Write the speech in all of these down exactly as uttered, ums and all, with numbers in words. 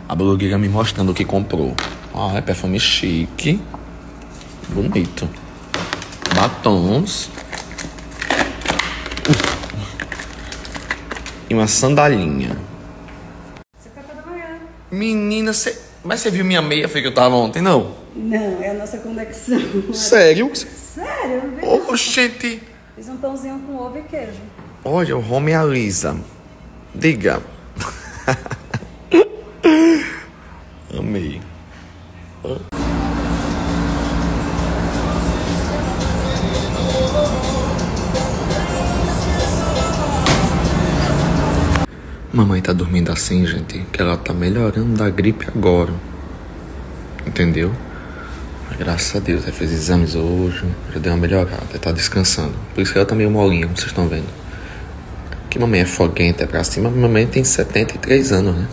A blogueira me mostrando o que comprou. Ah, é perfume chique. Bonito. Batons. E uma sandalinha. Você café da manhã. Menina, cê... mas você viu minha meia foi que eu tava ontem, não? Não, é a nossa conexão. Sério? Sério? Ô, gente. Fiz um pãozinho com ovo e queijo. Olha, o Rome e a Lisa. Diga. Amei. Mamãe tá dormindo assim, gente, que ela tá melhorando da gripe agora. Entendeu? Mas graças a Deus, ela fez exames hoje, já deu uma melhorada, tá descansando. Por isso que ela tá meio molinha, como vocês estão vendo. Que mamãe é foguenta, é pra cima, mamãe tem setenta e três anos, né?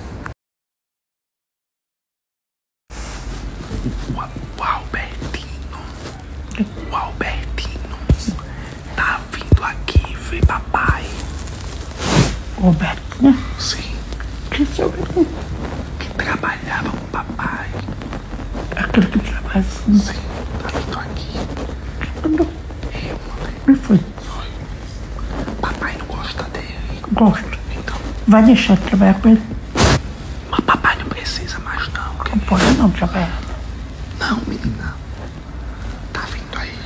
O Albertino, o Albertino tá vindo aqui ver papai. O Albertino? Sim. Que Albertino? Que trabalhava com papai. Aquele que trabalha assim? Sim, tá vindo aqui. Quando? Eu, mamãe. Me foi. Foi. Papai não gosta dele. Gosto. Então, Vai deixar de trabalhar com ele? mas papai não precisa mais não. Não pode não trabalhar. Não, menina. Tá vindo aí.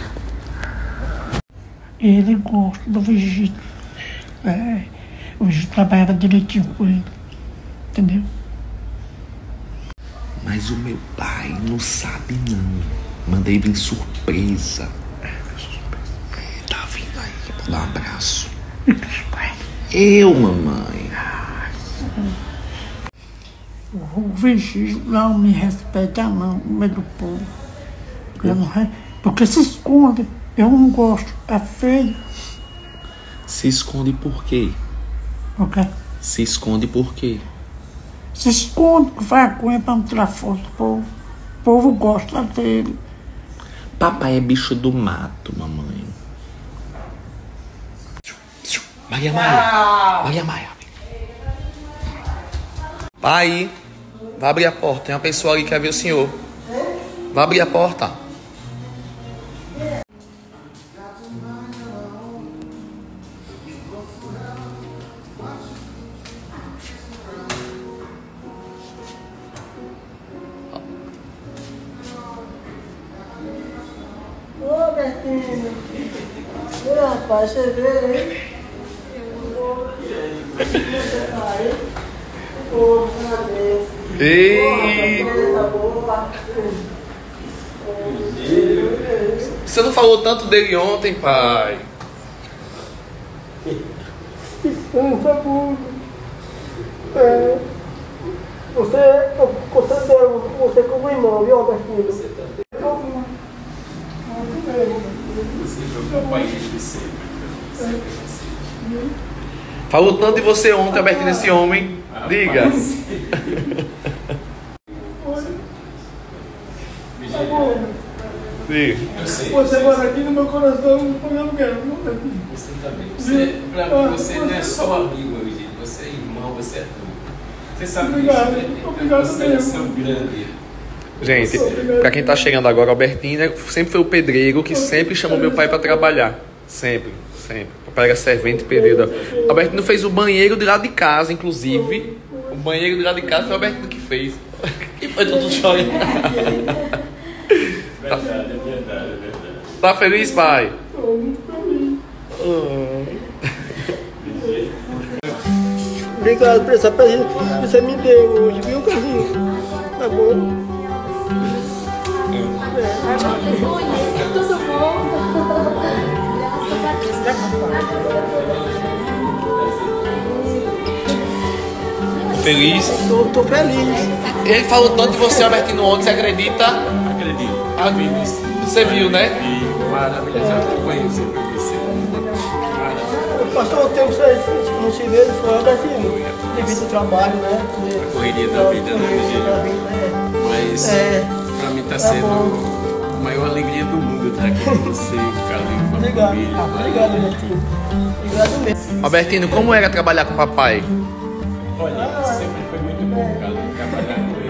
Ele gosta do Vigito. É, o Vigito trabalhava direitinho com ele. Entendeu? Mas o meu pai não sabe não. Mandei vir surpresa. Tá vindo aí, vou dar um abraço. E que pai? Eu, mamãe. O Vigito não me respeita não, no meio do povo. Eu não re... Porque se esconde. Eu não gosto. É feio. Se esconde por quê? Ok? Se esconde por quê? Se esconde com vergonha pra não tirar foto do povo. O povo gosta dele. Papai é bicho do mato, mamãe. Maria Maia. Maria Maia. Pai, vai abrir a porta. Tem uma pessoa ali que quer ver o senhor. Vai abrir a porta. Ô, Bertinho. Ô, rapaz, você vê, hein? Você tá aí? Ô, meu Deus. Ei! Beleza boa. Você não falou tanto dele ontem, pai. Descansa muito. É. Você, você deu, você como irmão, viu, Bertinho? Você também. Falou tanto de você ontem, Albertino, esse homem. Diga. Diga. Você mora aqui no meu coração, eu não quero. Você também. Você, pra mim, você não é só amigo, meu gente. Você é irmão, você é tudo. Você sabe Obrigado, disso, né? obrigado Você é mesmo. seu grande. Gente, pra quem tá chegando agora, Albertino sempre foi o pedreiro que sempre chamou meu pai pra trabalhar. Sempre, sempre. O papai era servente e pedreiro. Albertino fez o banheiro de lá de casa, inclusive. O banheiro de lá de casa foi o Albertino que fez. E foi tudo chorando. Verdade, é verdade, é verdade. Tá feliz, pai? Obrigado por essa presente que você me deu hoje, viu, Carlinhos? Tá bom? Tudo bom? Feliz? Tô, tô feliz. Ele falou tanto de você, Albertino, ontem, você acredita? Acredito. Ah, você viu, né? E maravilhoso, eu acompanho sempre você. Passou o tempo que não se vê, foi Bertinho. Devido ao trabalho, né? A correria da vida, né, né? Mas É. pra mim tá Tá sendo bom. a maior alegria do mundo estar aqui com você, Carlinhos, com a Obrigado. família. Obrigado, Bertinho. Obrigado mesmo. Albertino, como era trabalhar com o papai? Olha, sempre foi muito bom, Carlinhos, trabalhar com ele.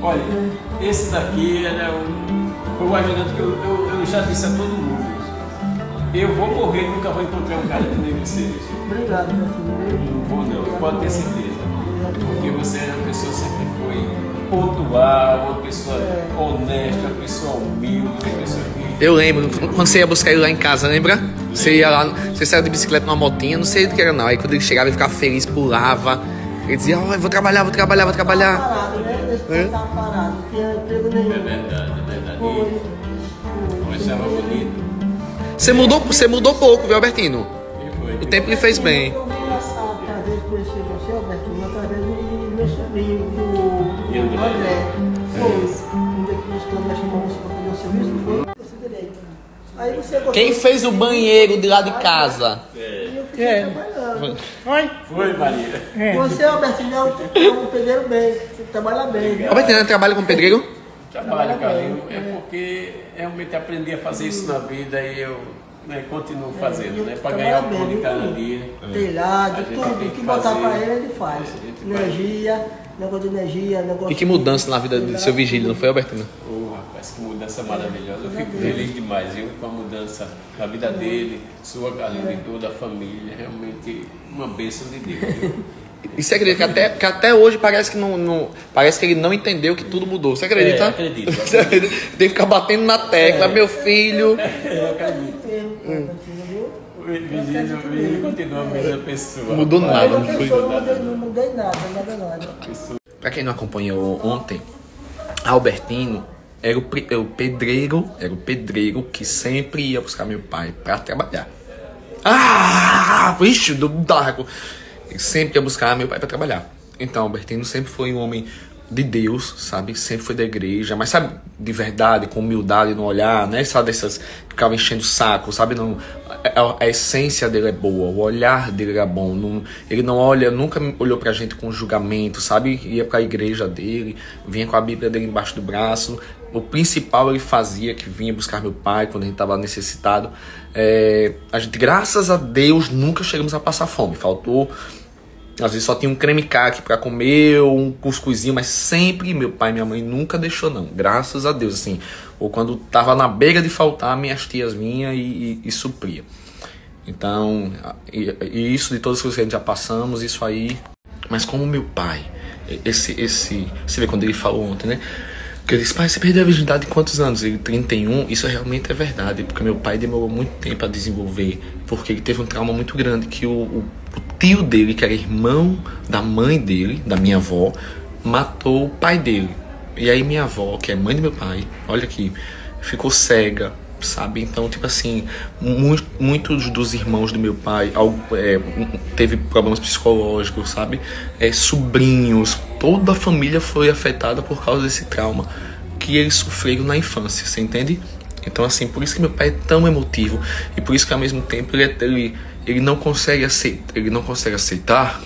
Olha, esse daqui era um, foi o ajudante que eu, eu, eu já disse a todo mundo. Eu vou morrer e nunca vou encontrar um cara que nem você. Obrigado, meu filho. Não vou não, pode ter certeza. Porque você era uma pessoa que sempre foi pontual, uma pessoa honesta, uma pessoa humilde, uma pessoa que... Eu lembro, quando você ia buscar ele lá em casa, lembra? Você ia lá, você saiu de bicicleta numa motinha, não sei do que era não. Aí quando ele chegava, ele ficava feliz, pulava. Ele dizia, ó, oh, eu vou trabalhar, vou trabalhar, vou trabalhar. Parado, né? Esse é? Tava parado, não tinha emprego nenhum. É verdade, é verdade. Eu achava bonito. Você mudou, você mudou pouco, viu, Albertino? E foi. O tempo lhe fez bem. Eu vi engraçado, que às vezes conheci você, Albertinho, através do meu sobrinho, do E André? André. Foi. Um dia que nós estamos chamamos você para fazer o serviço, foi você direito. Aí você gostou. Quem fez o banheiro de lá de casa? E eu fiquei É. trabalhando. Oi? Foi, Maria. É. Você, Albertinho, é um- é um pedreiro bem, você trabalha bem. Albertino trabalha com pedreiro? Trabalho, Carlinhos, é porque realmente aprendi a fazer isso na vida e eu né, continuo fazendo, né? Para ganhar o pão de cada dia. Telhado, A gente tem tudo que que botar fazer. para ele, ele faz. É, a gente vai. Energia, negócio de energia, negócio E que mudança na vida do seu Vigílio, não foi, Albertino? Oh, rapaz, que mudança maravilhosa. Eu fico feliz demais, viu? Com a mudança na vida dele, sua, Carlinhos, de toda a família. Realmente uma bênção de Deus, viu? E você acredita que até, que até hoje parece que não, não- parece que ele não entendeu que tudo mudou. Você acredita? É, acredito, acredito. Você acredita? Tem que ficar batendo na tecla, meu filho. Eu acredito. O Vigílio, o Vigílio continua a mesma pessoa. Mudou rapaz. nada, Eu não não, foi? não, mudei, não mudei nada, nada, nada. Pra quem não acompanhou ontem, Albertino era o, pre- era o pedreiro, era o pedreiro que sempre ia buscar meu pai pra trabalhar. Ah, vixe, do darco. Ele sempre ia buscar meu pai pra trabalhar. Então, Albertino sempre foi um homem de Deus, sabe? Sempre foi da igreja, mas sabe, de verdade, com humildade no olhar, né? Sabe dessas que ficava enchendo o saco, sabe? Não, a, a essência dele é boa, o olhar dele era bom. Não, ele não olha, nunca olhou pra gente com julgamento, sabe? Ia pra igreja dele, vinha com a Bíblia dele embaixo do braço. O principal ele fazia, que vinha buscar meu pai quando a gente estava necessitado. É, a gente, graças a Deus, nunca chegamos a passar fome. Faltou, às vezes só tinha um creme caqui para comer, um cuscuzinho, mas sempre meu pai e minha mãe nunca deixou não. Graças a Deus, assim. Ou quando tava na beira de faltar, minhas tias vinham e, e, e supria. Então, e, e isso de todas as coisas que a gente já passamos, isso aí. Mas como meu pai, esse, esse, você vê quando ele falou ontem, né? Porque ele disse, pai, você perdeu a virgindade em quantos anos? Ele, trinta e um, isso realmente é verdade, porque meu pai demorou muito tempo a desenvolver, porque ele teve um trauma muito grande, que o, o, o tio dele, que era irmão da mãe dele, da minha avó, matou o pai dele. E aí minha avó, que é mãe do meu pai, olha aqui, ficou cega, sabe? Então, tipo assim, muito, muitos dos irmãos do meu pai algo, é, teve problemas psicológicos, sabe? É, sobrinhos, toda a família foi afetada por causa desse trauma que eles sofreram na infância, você entende? Então, assim, por isso que meu pai é tão emotivo e por isso que ao mesmo tempo ele, ele, ele não consegue aceitar, ele não consegue aceitar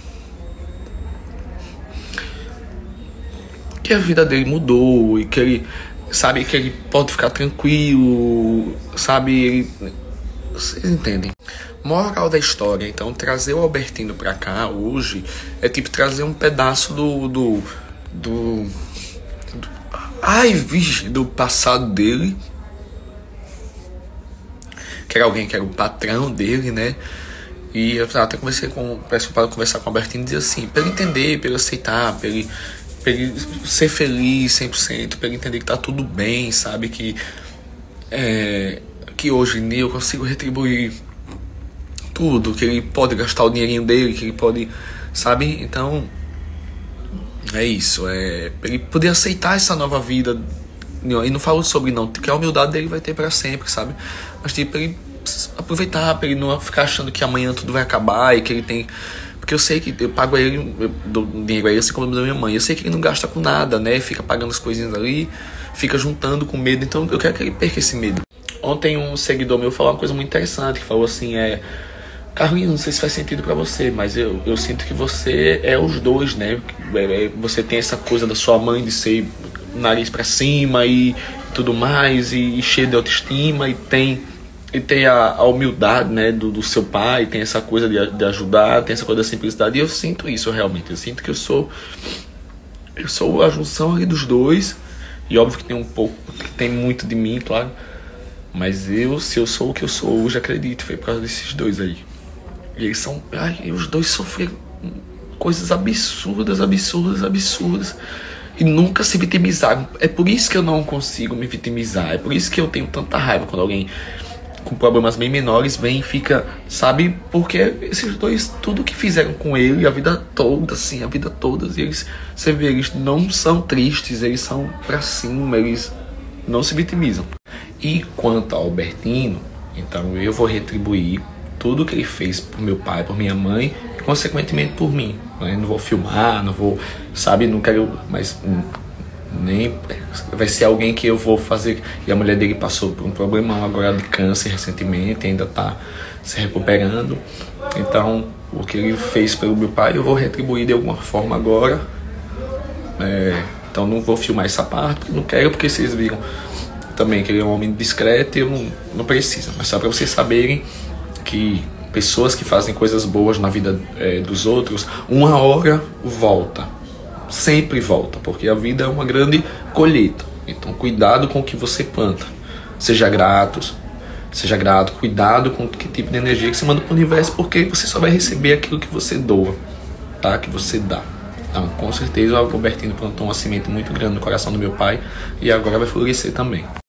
que a vida dele mudou e que ele sabe que ele pode ficar tranquilo, sabe? Ele... Vocês entendem? Moral da história, então, trazer o Albertino pra cá hoje é tipo trazer um pedaço do... do, do, do ai, vixe, do passado dele, que era alguém que era o patrão dele, né? E eu até conversei com, peço para conversar com o Albertino e dizer assim, pra ele entender, pra ele aceitar, pra ele... pra ele ser feliz cem por cento, pra ele entender que tá tudo bem, sabe? Que, é, que hoje em dia eu consigo retribuir tudo, que ele pode gastar o dinheirinho dele, que ele pode, sabe? Então, é isso. É, ele poder aceitar essa nova vida. E não falo sobre não, que a humildade dele vai ter pra sempre, sabe? Mas tipo, pra ele aproveitar, pra ele não ficar achando que amanhã tudo vai acabar e que ele tem... Porque eu sei que eu pago a ele, eu dou dinheiro a ele assim como da minha mãe. Eu sei que ele não gasta com nada, né? Fica pagando as coisinhas ali, fica juntando com medo. Então eu quero que ele perca esse medo. Ontem um seguidor meu falou uma coisa muito interessante, que falou assim, é... Carlinhos, não sei se faz sentido pra você, mas eu, eu sinto que você é os dois, né? Você tem essa coisa da sua mãe de ser nariz pra cima e tudo mais, e, e cheio de autoestima, e tem... E tem a, a humildade, né, do, do seu pai, tem essa coisa de, de ajudar, tem essa coisa da simplicidade. E eu sinto isso realmente. Eu sinto que eu sou eu sou a junção ali dos dois. E óbvio que tem um pouco, que tem muito de mim, claro. Mas eu, se eu sou o que eu sou hoje, acredito, foi por causa desses dois aí. E eles são, ai, os dois sofreram coisas absurdas, absurdas, absurdas. E nunca se vitimizaram. É por isso que eu não consigo me vitimizar. É por isso que eu tenho tanta raiva quando alguém com problemas bem menores vem e fica, sabe? Porque esses dois, tudo que fizeram com ele, a vida toda, assim, a vida toda, eles, você vê, eles não são tristes, eles são pra cima, eles não se vitimizam. E quanto ao Albertino, então eu vou retribuir tudo que ele fez por meu pai, por minha mãe e consequentemente por mim. Né? Não vou filmar, não vou, sabe, não quero, mas nem vai ser alguém que eu vou fazer. E a mulher dele passou por um problema agora de câncer recentemente, ainda está se recuperando. Então o que ele fez pelo meu pai eu vou retribuir de alguma forma agora. É, então não vou filmar essa parte, porque não quero, porque vocês viram também que ele é um homem discreto e eu não, não preciso. Mas só para vocês saberem que pessoas que fazem coisas boas na vida é, dos outros, uma hora volta. Sempre volta, porque a vida é uma grande colheita. Então cuidado com o que você planta. Seja grato, seja grato, cuidado com que tipo de energia que você manda para o universo, porque você só vai receber aquilo que você doa, tá? Que você dá. Então, com certeza o Albertino plantou uma semente muito grande no coração do meu pai e agora vai florescer também.